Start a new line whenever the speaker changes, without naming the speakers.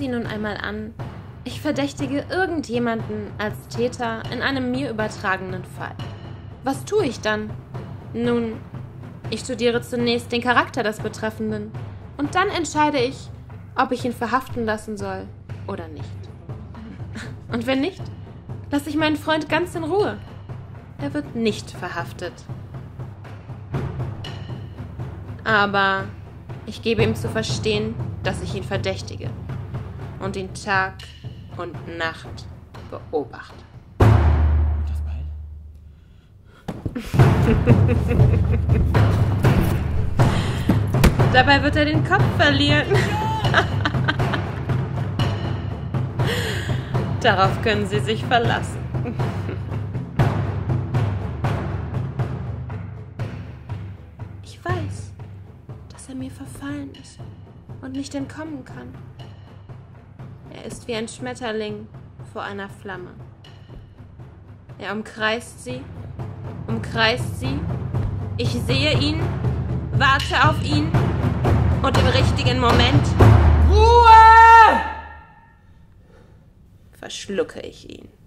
ihn nun einmal an. Ich verdächtige irgendjemanden als Täter in einem mir übertragenen Fall. Was tue ich dann? Nun, ich studiere zunächst den Charakter des Betreffenden und dann entscheide ich, ob ich ihn verhaften lassen soll oder nicht. Und wenn nicht, lasse ich meinen Freund ganz in Ruhe. Er wird nicht verhaftet. Aber ich gebe ihm zu verstehen, dass ich ihn verdächtige und ihn Tag und Nacht beobachte.
Das bald?
Dabei wird er den Kopf verlieren. Darauf können Sie sich verlassen. Ich weiß, dass er mir verfallen ist und nicht entkommen kann. Er ist wie ein Schmetterling vor einer Flamme. Er umkreist sie. Ich sehe ihn, warte auf ihn und im richtigen Moment
Ruhe!
verschlucke ich ihn.